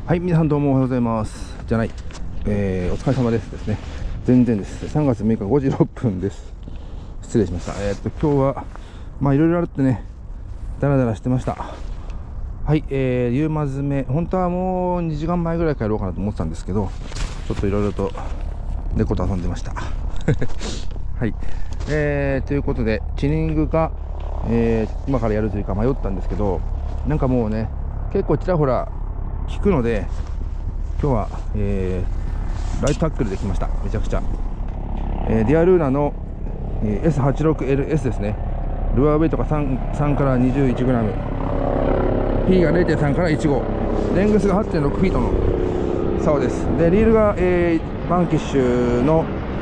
はい、皆さんどうもおはようございます。じゃない、お疲れ様ですね。全然です。3月6日5時6分です。失礼しました。今日は、いろいろあるってね、ダラダラしてました。はい、夕間詰め、本当はもう2時間前ぐらいからやろうかなと思ってたんですけど、ちょっといろいろと猫と遊んでました。はい、ということで、チニングか、今からやるというか迷ったんですけど、なんかもうね、結構ちらほら聞くので、今日は、ライトタックルできました。めちゃくちゃ、ディアルーナの、S86LS ですね。ルアーウェイトが 3から 21g、 P が 0.3 から 15、 レングスが 8.6 フィートの竿です。でリールが、バンキッシュの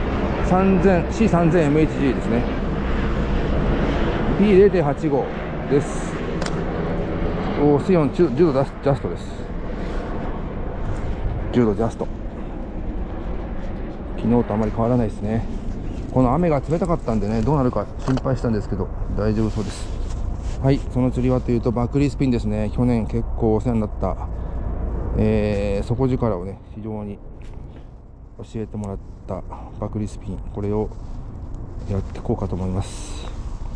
C3000MHG ですね。 P0.85 です。水温10度ジャストです。10度ジャスト。昨日とあまり変わらないですね。この雨が冷たかったんでね、どうなるか心配したんですけど大丈夫そうです。はい、その釣りはというとバクリースピンですね。去年結構お世話になった、底力をね非常に教えてもらったバクリースピン、これをやっていこうかと思います。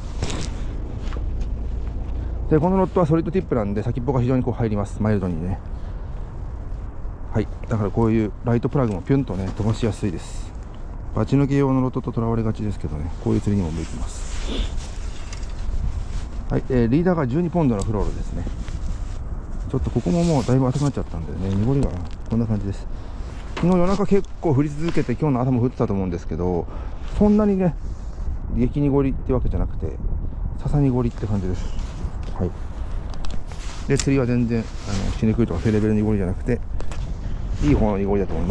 でこのロッドはソリッドティップなんで先っぽが非常にこう入ります。マイルドにね。はい、だからこういうライトプラグもピュンとね飛ばしやすいです。バチ抜け用のロッドととらわれがちですけどね、こういう釣りにも向いてます。はい、リーダーが12ポンドのフロールですね。ちょっとここももうだいぶ浅くなっちゃったんでね、濁りがこんな感じです。昨日夜中結構降り続けて、今日の朝も降ってたと思うんですけど、そんなにね激濁りってわけじゃなくて笹濁りって感じです。はい、で釣りは全然しにくいとかそういうレベルの濁りじゃなくて、いい方の濁りだと思います。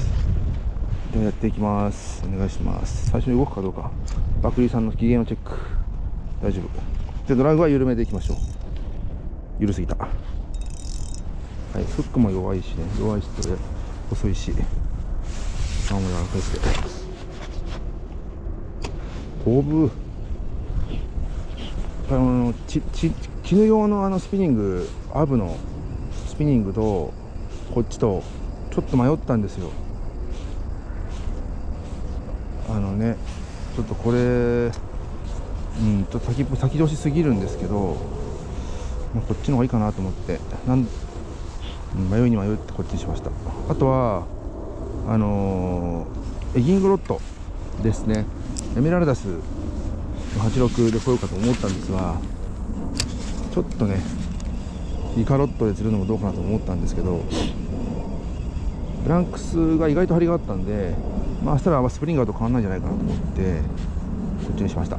ではやっていきます。お願いします。最初に動くかどうか、バクリーさんの機嫌をチェック。大丈夫で、ドライグは緩めていきましょう。緩すぎた。はい、フックも弱いしね、弱いし細いし、あ、もう柔らかいですね。オブ絹用のスピニング、アブのスピニングとこっちとちょっと迷ったんですよ。ちょっとこれちょっと先通しすぎるんですけど、こっちの方がいいかなと思って迷いに迷ってこっちにしました。あとはエギングロッドですね。エメラルダスの86で来ようかと思ったんですが、ちょっとねイカロッドで釣るのもどうかなと思ったんですけど、ブランクスが意外と張りがあったんで、そしたらスプリンガーと変わらないんじゃないかなと思ってこっちにしました。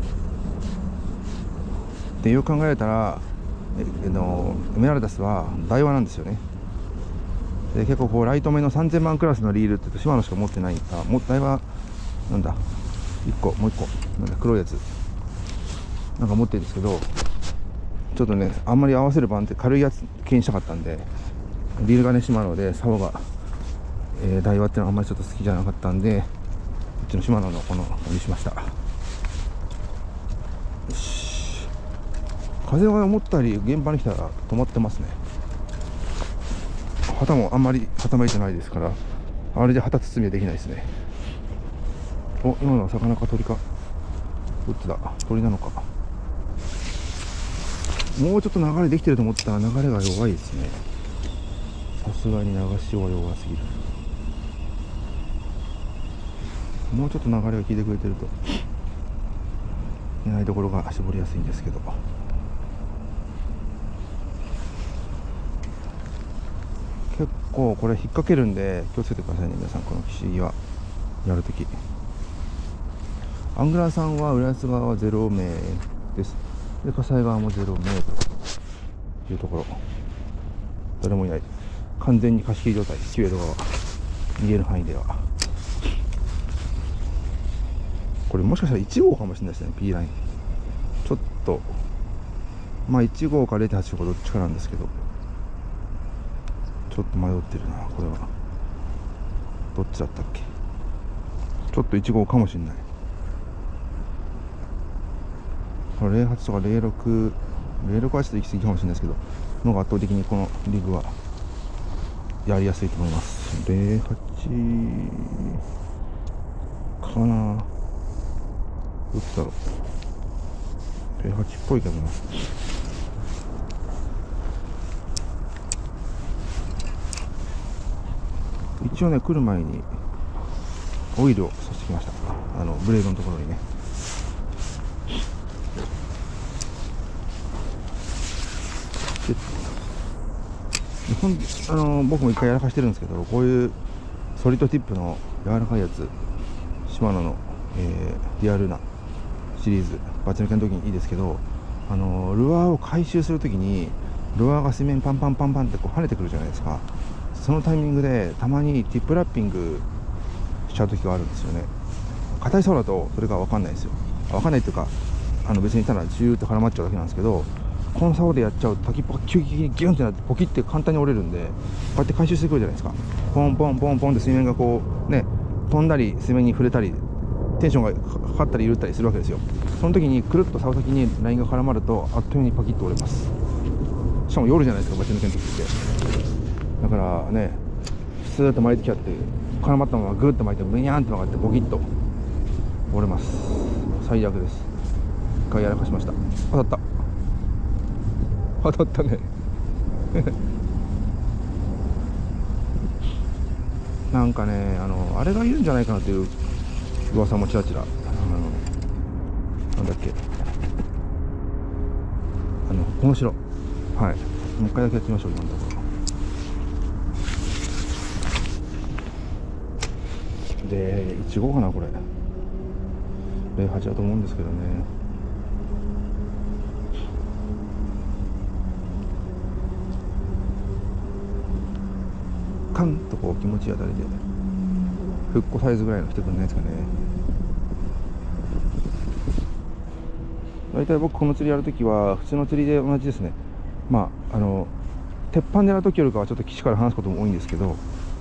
でよく考えたらエメラルダスは台湾なんですよね。で結構こうライト目の3000万クラスのリールってシマノしか持ってないか、もう台湾なんだもう一個なんだ黒いやつなんか持ってるんですけど、ちょっとねあんまり合わせる番って軽いやつ系にしたかったんで、リールがねシマノで竿が、台湾ってのはあんまりちょっと好きじゃなかったんで、こっちのシマノのこのにしました。よし、風が思ったより現場に来たら止まってますね。旗もあんまり傾いてないですから、あれで旗包みはできないですね。お、今のは魚か鳥か、どっちだ、鳥なのか。もうちょっと流れできてると思ったら流れが弱いですね。さすがに流しは弱すぎる。もうちょっと流れが効いてくれてると狙いどころが絞りやすいんですけど、結構これ引っ掛けるんで気をつけてくださいね皆さん。この岸はやるとき、アングラーさんは浦安側は0名です。で葛西側も0名というところ、誰もいない、完全に貸し切り状態。スチュエード側逃げる範囲では。これもしかしたら1号かもしれないですね。 P ラインちょっと1号か 0.85 どっちかなんですけど、ちょっと迷ってるな。これはどっちだったっけ。ちょっと1号かもしれない。08とか06はちょっと行き過ぎかもしれないですけど、のが圧倒的にこのリグはやりやすいと思います。08かな、どっちだろう、08っぽいけどな。一応ね、来る前にオイルをさしてきました。ブレードのところにね。僕も一回やらかしてるんですけど、こういうソリッドティップの柔らかいやつ、シマノの、リアルなシリーズバチ抜けの時にいいですけど、ルアーを回収するときにルアーが水面パンパンパンパンってこう跳ねてくるじゃないですか。そのタイミングでたまにティップラッピングしちゃう時があるんですよね。硬いそうだとそれが分かんないですよ。分かんないっていうか、別にただジューって絡まっちゃうだけなんですけど、この竿でやっちゃうと先っぽが急激にギュンってなってポキって簡単に折れるんで、こうやって回収してくるじゃないですか。ポンポンポンポンって水面がこうね、飛んだり水面に触れたりテンションがかかったり緩ったりするわけですよ。その時にくるっと竿先にラインが絡まるとあっという間にパキッと折れます。しかも夜じゃないですか、バチ抜けの時って。だからね、スーッと巻いてきちゃって絡まったままグーッと巻いてブニャーンって曲がってボキッと折れます。最悪です。一回やらかしました。当たったねなんかね、あれがいるんじゃないかなという噂もちらちら、なんだっけ、この城、はい、もう一回だけやってみましょう。今のところで15かな、これ08だと思うんですけどね。カンとこう気持ちいいあたりでフッコサイズぐらいのしてくんないですかね。大体僕この釣りやるときは普通の釣りで同じですね。鉄板狙うときよりかはちょっと岸から離すことも多いんですけど、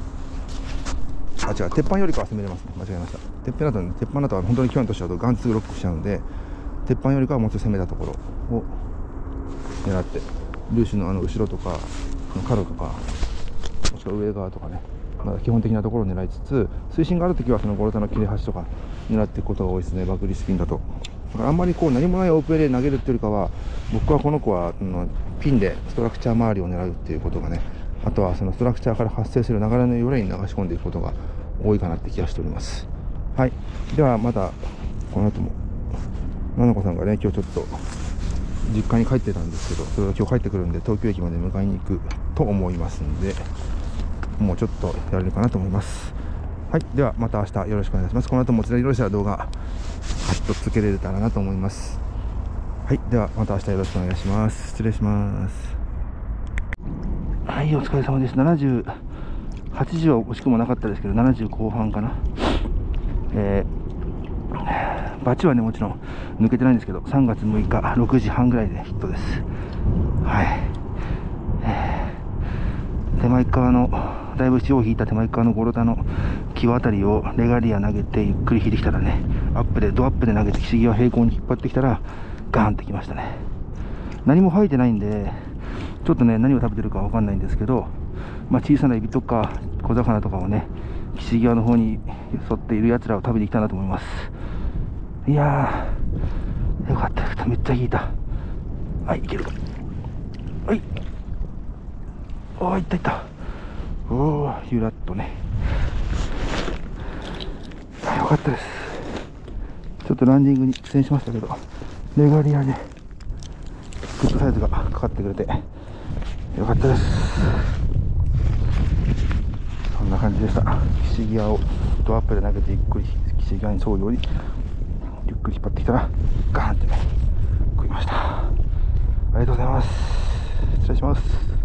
違う、鉄板よりかは攻めれますね。間違えました。鉄板だと本当に距離としてはガンツーロックしちゃうので、鉄板よりかはもうちょっと攻めたところを狙って、ルーシュの後ろとか角とかもしくは上側とかね、基本的なところを狙いつつ、水深があるときはそのゴロタの切れ端とか狙っていくことが多いですね。バックリスピンだと。だからあんまりこう何もないオープンエリアで投げるっていうよりかは、僕はこの子はピンでストラクチャー周りを狙うっていうことがね、あとはそのストラクチャーから発生する流れのよれに流し込んでいくことが多いかなって気がしております。はい、ではまたこの後も菜々子さんがね、今日ちょっと実家に帰ってたんですけど、それが今日帰ってくるんで東京駅まで迎えに行くと思いますんで、もうちょっとやれるかなと思います。はい、ではまた明日よろしくお願いします。この後も釣りよろしたら動画続けれたらなと思います。はい、ではまた明日よろしくお願いします。失礼します。はい、お疲れ様です。70、80は惜しくもなかったですけど、70後半かな。バチはね、もちろん抜けてないんですけど、3月6日6時半ぐらいでヒットです。はい、手前側のだいぶ潮を引いた手前側のゴロタの際あたりをレガリア投げてゆっくり引いてきたらね、ドアップで投げて岸際平行に引っ張ってきたらガーンってきましたね。何も吐いてないんでちょっとね、何を食べてるかわかんないんですけど、小さなエビとか小魚とかをね、岸際の方に沿っているやつらを食べてきたなと思います。いやー、よかった。めっちゃ引いた。はい、いけるか。はい、おー、いった。おー、ゆらっとね。よかったです。ちょっとランディングに苦戦しましたけど、レガリアでグッドサイズがかかってくれてよかったです。そんな感じでした。岸際をドアップで投げてゆっくり岸際に沿うようにゆっくり引っ張ってきたらガーンってね、食いました。ありがとうございます。失礼します。